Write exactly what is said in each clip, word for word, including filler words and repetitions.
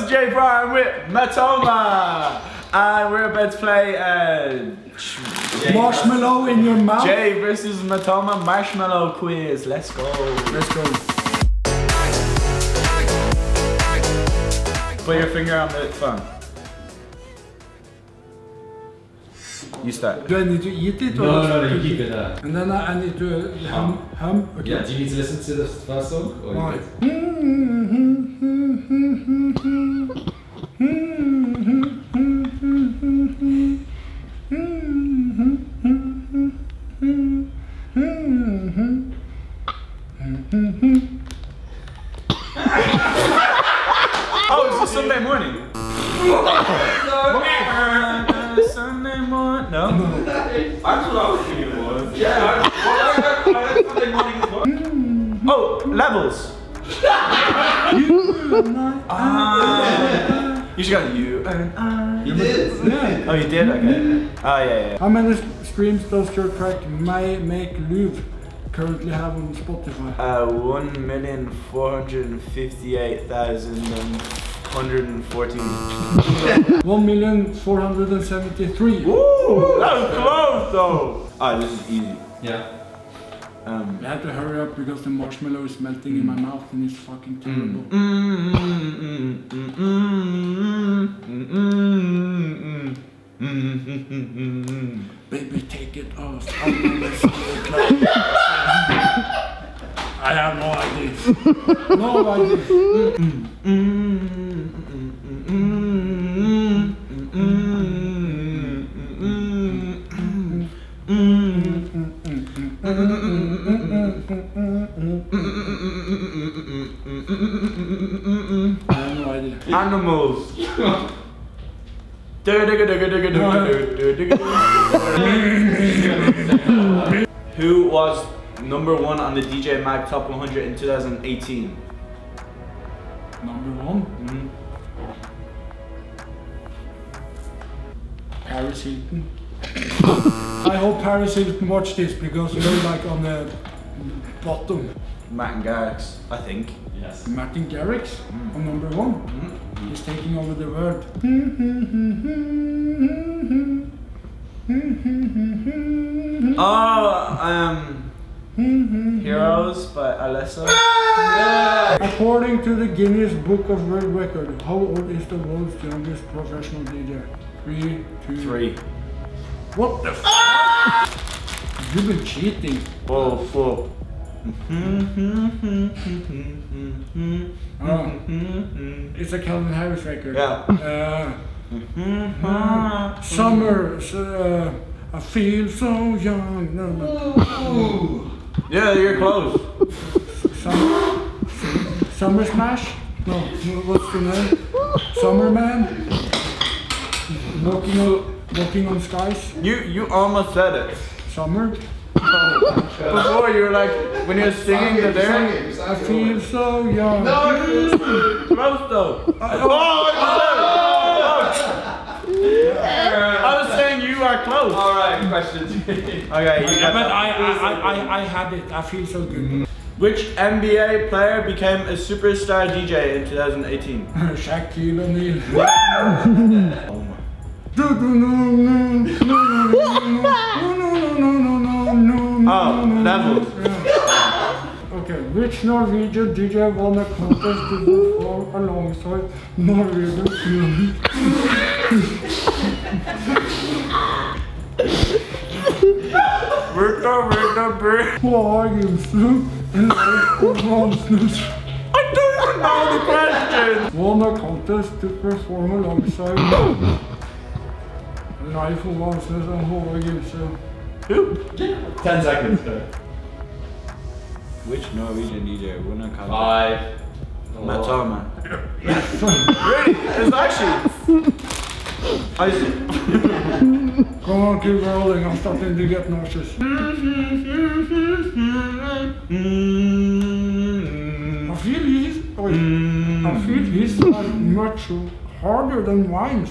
is Jay Pryor with Matoma, and we're about to play uh, marshmallow in your mouth. Jay versus Matoma marshmallow quiz. Let's go. Let's go. Put your finger on the phone. You start. Do I need to eat it? No, no, no, you keep it there. And then I, I need to uh, hum, hum. Okay. Yeah, do you need to listen to the first song? Or Right. Oh, it's a Sunday morning. Sunday morning. No. That's what I was thinking it was. Yeah, I, I, I, Sunday morning as well. Oh, levels. Ah. You should go you and I. You did? Yeah. Oh, you did? Okay. Oh, yeah, yeah. How many streams does your track My Make Love currently have on Spotify? Uh, one million four hundred fifty-eight thousand hundred and fourteen. One million four hundred seventy-three. Ooh, that was close though. Ah, this is easy. Yeah. Um. I have to hurry up because the marshmallow is melting in my mouth and it's fucking terrible. Mm, mm, mm, mm, mm, mm, mm, mm, mm, mm. Baby, take it off. I wanna see it like- I have no idea. No idea. Mm, mm, mm, mm, mm, I have no idea. Animals. Who was number one on the D J Mag Top one hundred in two thousand eighteen? Number one, Mm-hmm. Paris Hilton. I hope Paris Hilton watch this because you're like on the bottom. Matt and Garrix, I think. Yes. Martin Garrix Mm. on number one. Mm-hmm. He's taking over the world. Oh, um, Heroes by Alessa. Yeah. According to the Guinness Book of World Record, how old is the world's youngest professional D J? Three, two, Three. What the f? You've been cheating. Oh, four. Oh, it's a Calvin Harris record. Yeah. Uh, summer, uh, I feel so young. No, no. Yeah, you're close. Summer, Summer Smash? No, no, what's the name? Summer Man? Walking on, walking on skies? You you almost said it. Summer? Before you were like, when you were singing the lyric. I feel so young. Close though. I- Oh, I was saying you are close. Alright, questions. Okay, you Yeah, got but that. I, I, I, I had it. I feel so good. Which N B A player became a superstar D J in two thousand eighteen? Shaquille O'Neal. Oh my. Oh, levels. Okay, which Norwegian D J won a contest to perform alongside Norwegian film? Rita, Rita, Rita. Hva er Gimsen? I don't even know the question. Won a contest to perform alongside Leif Ovansnes and Håvard Gimse. Who? Ten seconds. Go. Which Norwegian D J won a contest? Five. Matoma. Really? It's actually. I see. Come on, keep rolling. I'm starting to get nauseous. I feel he's. Wait, I feel he's like much harder than Wines.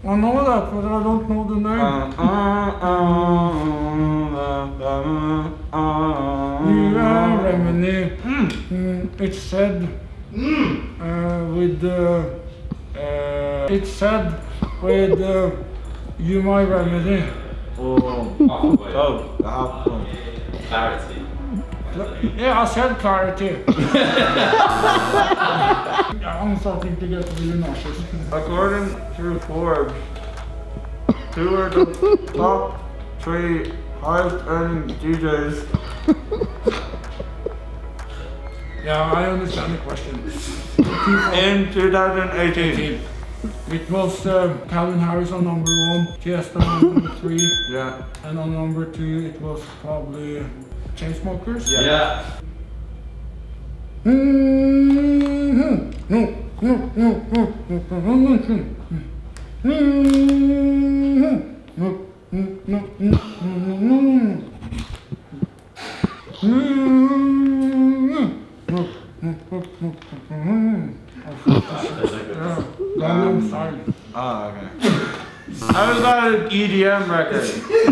I know that, but I don't know the name. Yeah, Remini. Mm. Mm, it's said Mm. uh, with the. Uh, it's said with uh, you my remedy. Oh, Halfway. oh, half point. Clarity. Yeah, I said clarity. I'm starting to get really nauseous. According to Forbes, who are the top three highest earning D Js? Yeah, I understand the question. In twenty eighteen. It was uh, Calvin Harris on number one, Fiesta on number three, Yeah. and on number two it was probably Chainsmokers. Yeah. Yeah. Gangnam Style. Oh, okay. I was got an E D M record.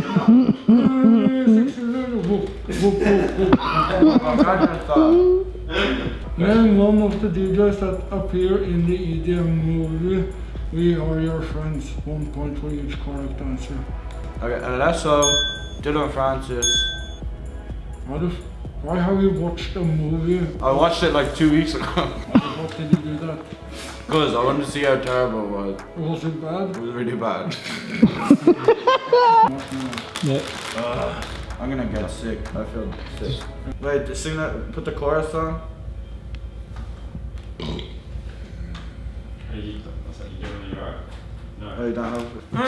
Name one of the D Js that appear in the E D M movie We Are Your Friends. One point for each correct answer. Okay, Alesso, Dylan Francis. Why, the f why have you watched a movie? I watched it like two weeks ago. How did you do that? Because I wanted to see how terrible it was. Was it bad? It was really bad. Yeah. Uh, I'm gonna get sick. I feel sick. Wait, sing that, put the chorus on. Are you, what's that, you doing it right? No. Oh, you don't have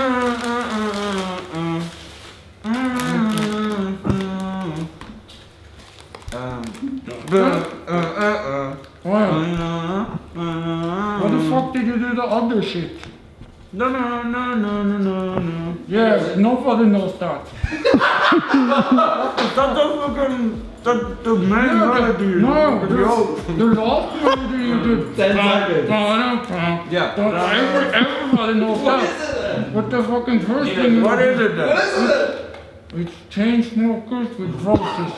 Um, uh, uh, uh. Wow. What the fuck did you do the other shit? No, no, no, no, no, no, no. Yeah, nobody knows that. That's the fucking, the, the main melody. No, The the, joke. the last melody you did. Ten seconds. Yeah. Don't, every, everybody knows that. What the fucking first thing? What is it then? It's Chainsmokers with roses.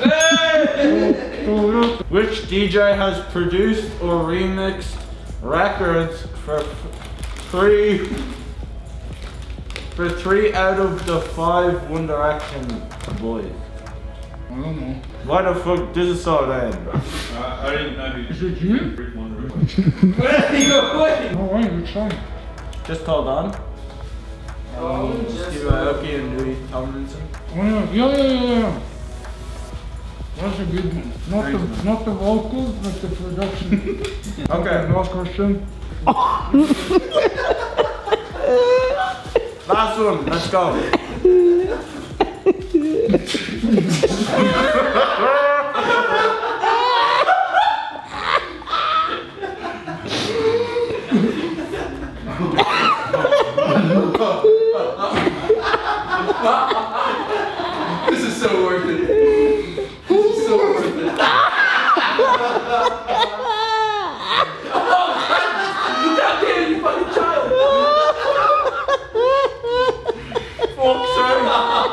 Which D J has produced or remixed records for f- three for three out of the five One Direction boys? I don't know. Why the fuck? This is so lame. Uh, I didn't know who. Is it you? Where are you going? Oh wait, which song? Just hold on. Um, Steve Aoki and Louis Tomlinson. Oh yeah, yeah, yeah, yeah, yeah. That's a good one. Not the, not the vocals, but the production. Okay. Last question. Last one. Let's go. This is so worth it. This is so worth it. How dare you fucking child! Fuck's sake.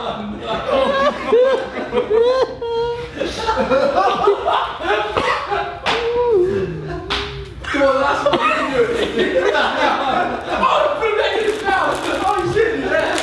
Come on, last one. You can do it. Oh, put it back in his mouth. Oh shit, yeah.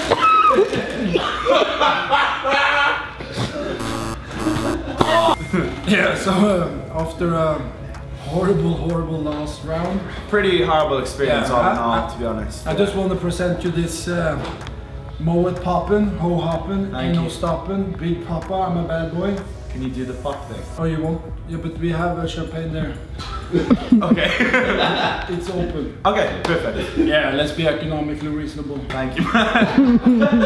Yeah, so uh, after a horrible, horrible last round, Pretty horrible experience Yeah, all in I- all, I- to be honest. I just want to present you this uh, Mow It Poppin', Ho Hoppin', Thank Ain't No you. Stoppin', Big Papa, I'm a Bad Boy. Can you do the fuck thing? Oh, you won't? Yeah, but we have a champagne there. Okay. It's open. Okay, perfect. Yeah, let's be economically reasonable. Thank you, man.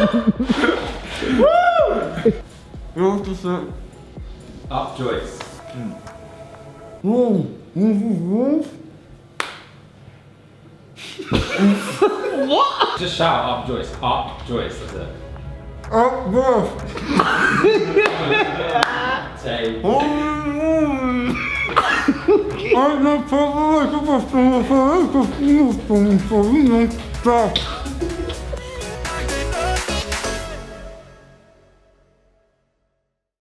Woo! You want to say? Up Joyce. Whoa. Just shout up Joyce. Up Joyce, that's it. Up Wolf. Say. I'm not probably like a